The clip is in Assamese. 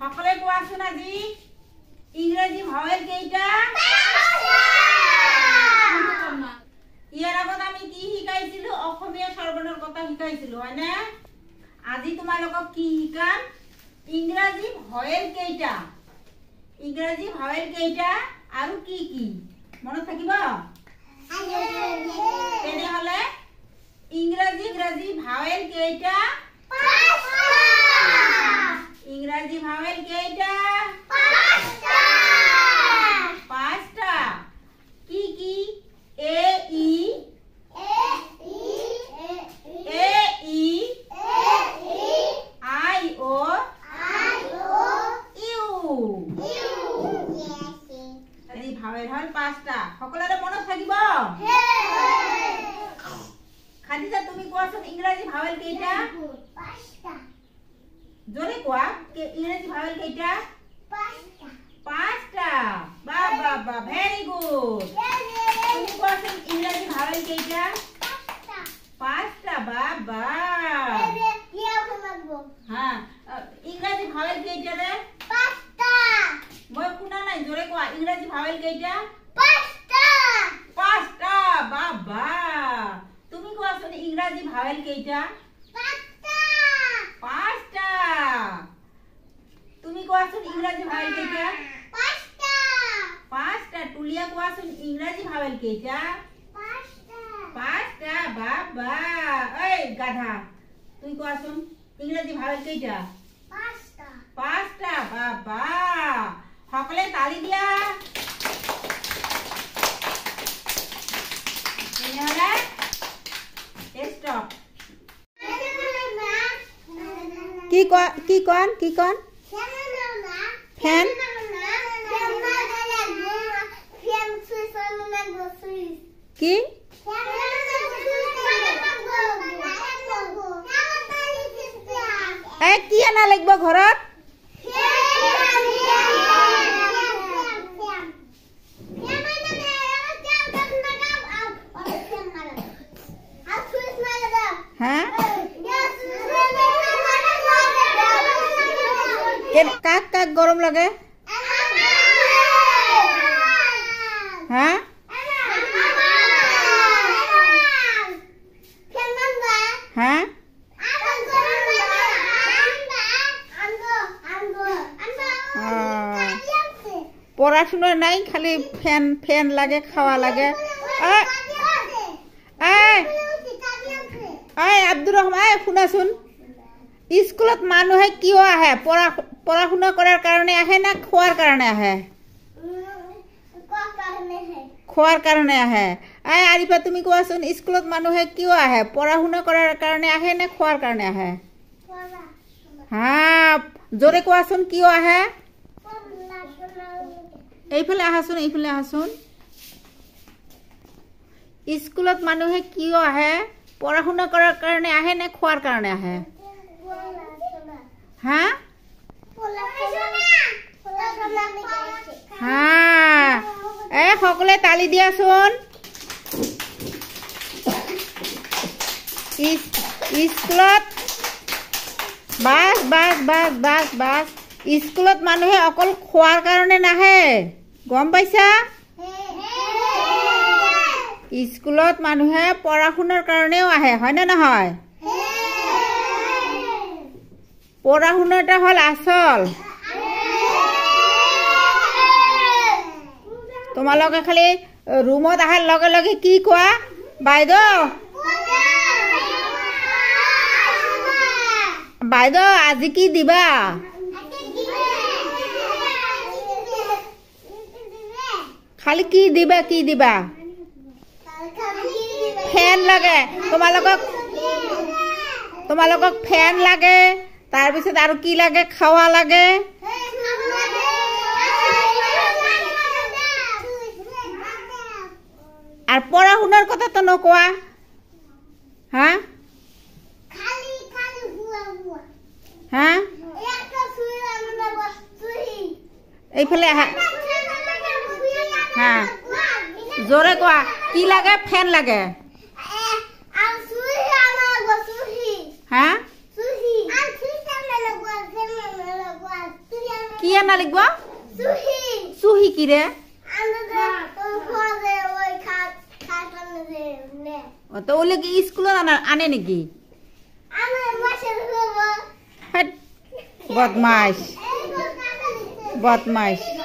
সকলে কোৱাচোন আজি ইংৰাজী ভাৱেল কেইটা? ইয়াৰ আগত আমি কি শিকাইছিলো? অসমীয়া স্বৰবৰ্ণৰ কথা শিকাইছিলো হয় না? আজি তোমালোকক কি শিকাম? ইংৰাজী ভাৱেল কেইটা? ইংৰাজী ভাৱেল কেইটা আৰু কি কি মনত থাকিব? তেনেহলে ইংৰাজী ভাৱেল কেইটা? ইংৰাজী ভাৱেল কেইটা? পাঁচটা। কি কি? এ ই আই ও ইউ। আজি ভাৱেল হল পাঁচটা। সকলোৰে মনত থাকিব? খাদিজা তুমি কোৱাচোন ইংৰাজী ভাৱেল কেইটা? জোরে কোৱা ইংৰাজী ভাৱেল কেইটা? পাঁচটা। বা বা বা ভেরি গুড। তুমি কোৱাচোন ইংৰাজী ভাৱেল কেইটা? পাঁচটা। বা বা হ্যাঁ ইংৰাজী ভাৱেল কেইটা রে? মই শুনা নাই, জোরে কোৱা ইংৰাজী ভাৱেল কেইটা? পাঁচটা। বা বা তুমি কোৱাচোন ইংৰাজী ভাৱেল কেইটা? পাঁচটা। তুমি কোৱাচোন ইংৰাজী ভাৱেল কেইটা? পাঁচটা। তুলিয়া কোৱাচোন ইংৰাজী ভাৱেল কেইটা? পাঁচটা। বা বা এই গাধা তুই কোৱাচোন ইংৰাজী ভাৱেল কেইটা? পাঁচটা। বা বা সকলে তালি দিয়া। তেনেহলে স্টপ। কি কন ফেন কি কি আনা লাগিব ঘৰত? কাক কাক গরম লাগে? হ্যাঁ হ্যাঁ পড়াশোনা নাই, খালি ফ্যান ফ্যান লাগে, খাওয়া লাগে। আব্দুর রহমান শুনাচোন, স্কুলত মানুহে কিয় আহে? পড়া শুনা কৰাৰ কাৰণে আহে না খোৱাৰ কাৰণে আহে? খোৱাৰ কাৰণে আহে। আৰিফা তুমি কোৱাচোন স্কুলত মানুহে কিয় আহে? পড়া শুনা কৰাৰ কাৰণে আহে নে খোৱাৰ কাৰণে আহে? হা জোৰে কোৱাচোন কিয় আহে? এইফালে আহাচোন, এইফালে আহাচোন। স্কুলত মানুহে কিয় আহে? পড়া শুনা কৰাৰ কাৰণে আহে নে খোৱাৰ কাৰণে আহে? হা হা সকলে তালি দিয়াচোন। স্কুলত বাস বাস বাস বাস বাস স্কুলত মানুহে অকল খোৱাৰ কাৰণে নাহে, গম পাইছা? স্কুলত মানুহে পড়া শুনাৰ কাৰণেও আহে, হয় না নহয়? পড়া শুনাটা হল আসল। তোমালোকে খালি রুমত আহাৰ লগে লগে কি কোৱা? বাইদেউ বাইদেউ আজি কি দিবা? খালি কি দিবা? কি দিবা? ফেন লাগে তোমালোকক ফেন লাগে, তাৰপিছত আৰু কি লাগে? খাওয়া লাগে। আর পড়া শুনার কথা তো নকোয়া। হ্যাঁ হ্যাঁ এইফালে আহা। হ্যাঁ জোরে কোয়া কি লাগে? ফ্যান লাগে। হ্যাঁ কি আনা লিখব চুহি কি রে তো ওলে কি স্কুলত আনে নেকি বদমাইশ বদমাইশ